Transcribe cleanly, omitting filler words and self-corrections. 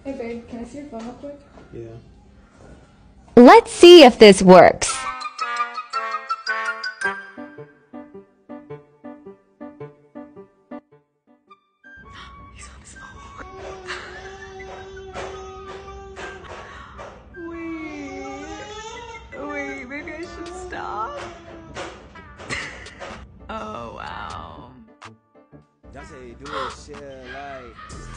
Hey babe, can I see your phone real quick? Yeah. Let's see if this works. He's on his phone. Wait, maybe I should stop. Oh, wow. Dante, do a share like.